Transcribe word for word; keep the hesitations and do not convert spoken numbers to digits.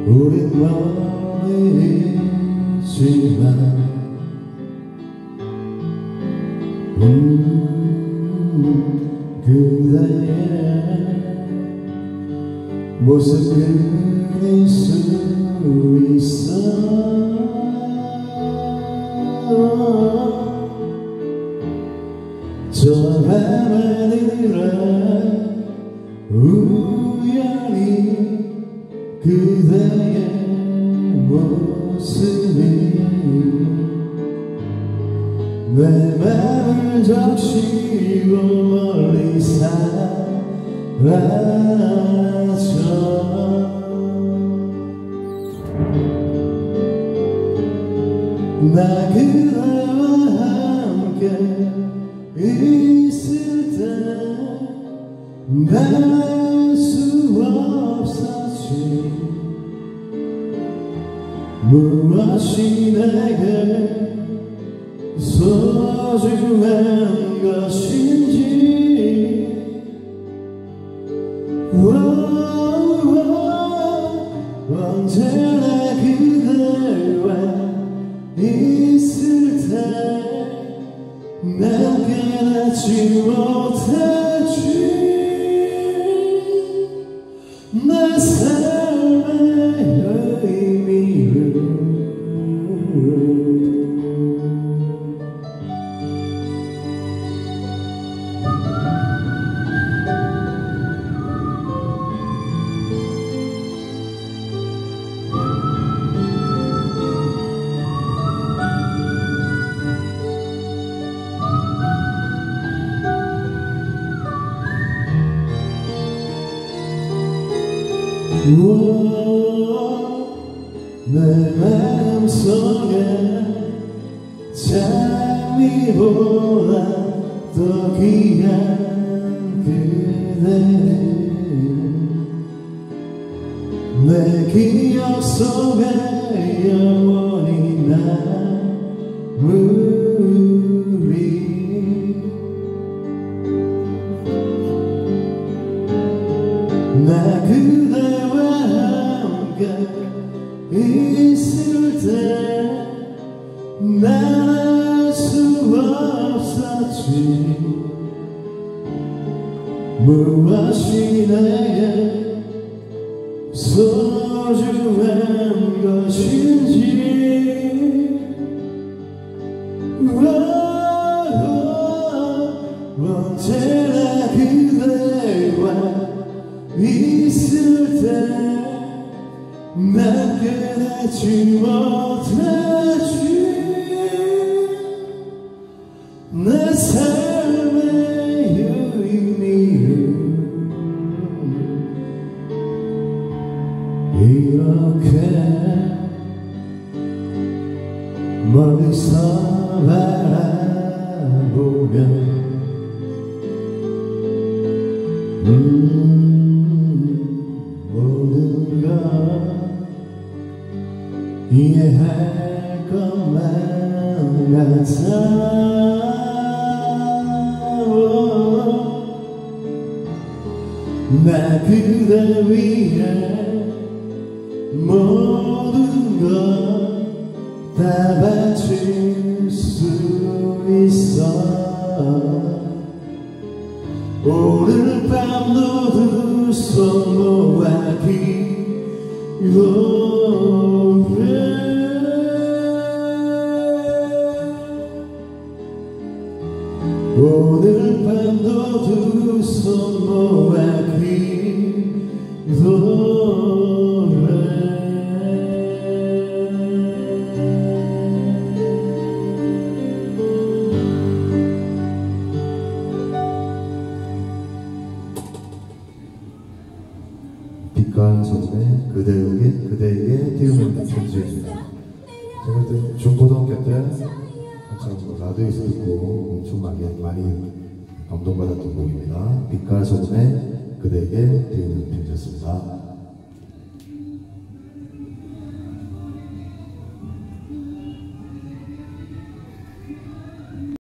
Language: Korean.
우린 멀리 있지만 음, 그대의 모습 그릴 수 있어. 저 밤하늘에 우연히 그대의 모습이 내 맘을 적시고 멀리 사라져. 나 그대와 함께 있을 때 말할 수 없었지. 무엇이 내게 소중한 것인지 언제나 그대와 있을 때 난 깨닫지 못했지. 내 삶의 의미를 내 마음속에 장미보다 더 귀한 그대는 내 기억 속에 영원히 남으리. 나 그대와 함께 있을 때 난 알 수 없었지. 무엇이 내게 소중한 것인지 언제나 그대와 있을 때 난 깨닫지 못했지. 내 삶의 의미를 이렇게 멀리서 바라보면 음 모든 걸 이해할 것만 같아. 나 그대 위해 모든 걸 다 바칠 수 있어. 오늘 밤도 두 손 모아 기도해. 오늘 밤도 두 손 모아 기도해. 빛과 소금에 그대에게 그대에게 띄우는 편지입니다. 제가 그때 중고등학교 때 한참 라디오에서 듣고 엄청 많이 많이 감동받았던 곡입니다. 빛과 소금에 그대에게 띄우는 편지였습니다.